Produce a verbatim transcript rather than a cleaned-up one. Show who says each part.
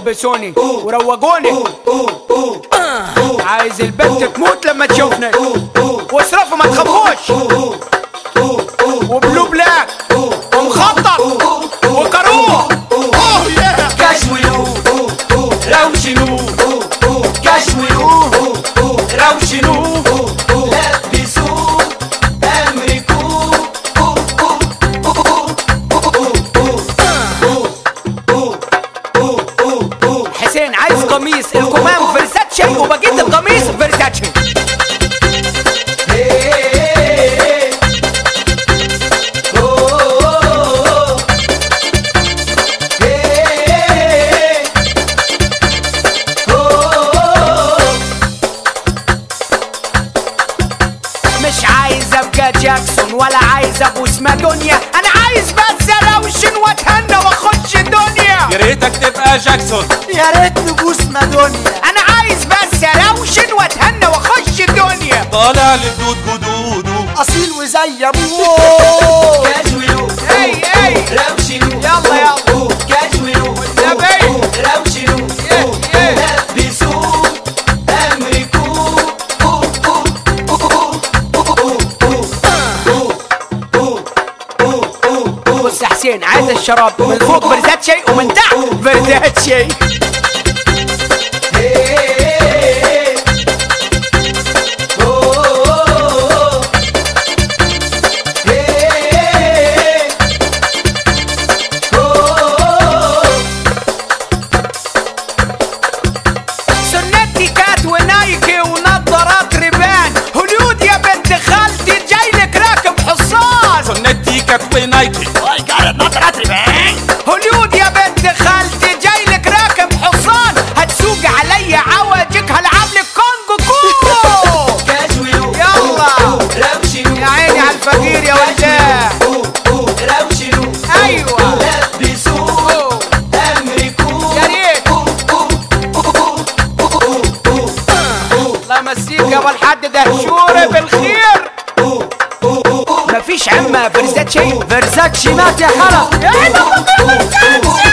Speaker 1: ولبسوني وروجوني. عايز البنت تموت لما تشوفني، واصرفوا ما تخافوش، وبلو بلاك ومخطط وكروه.
Speaker 2: كشولو روشنو، كشولو روشنو، لبسوه امركو.
Speaker 1: حسين عايز قميص الكمام فيرساتشي، وبجيب القميص فيرساتشي. مش عايز ابقى جاكسون ولا عايز ابو اسمها دنيا، انا عايز بس اروشن واتهنى واخش الدنيا.
Speaker 3: يا ريتك تبقى جاكسون،
Speaker 2: يا ريت نبوس مادونيا.
Speaker 1: انا عايز بس اروشن واتهنى واخش الدنيا.
Speaker 3: طالع لجدود جدوده،
Speaker 2: اصيل وزي ابوه. كاجولو
Speaker 1: اي اي
Speaker 2: روشنو،
Speaker 1: يلا يلا
Speaker 2: كاجولو
Speaker 1: والنبي
Speaker 2: روشنو، لبسوه امركو.
Speaker 1: بص يا حسين، عايز الشراب من فوق فيرزاتشي ومن تحت فيرزاتشي. سنتي كات ونايكي ونظارات ريبان، هوليود يا بنت خالتي جايلك راكب حصان.
Speaker 3: سنتي كات ونايكي
Speaker 1: هوليود يا بنت خالتي جايلك راكب حصان، هتسوق عليا عوجك هلعب لك كونجو كونغو.
Speaker 2: كاجولو
Speaker 1: يلا
Speaker 2: روشنو،
Speaker 1: يا عيني على الفقير يا ولداه.
Speaker 2: روشنو،
Speaker 1: ايوه
Speaker 2: لبسوه امركو.
Speaker 1: يا ريت الله يمسيك يا ابو الحاج دهشوري بالخير. مفيش عمه فيرزاتشي، فيرزاتشي مات يا حلا. يا عيني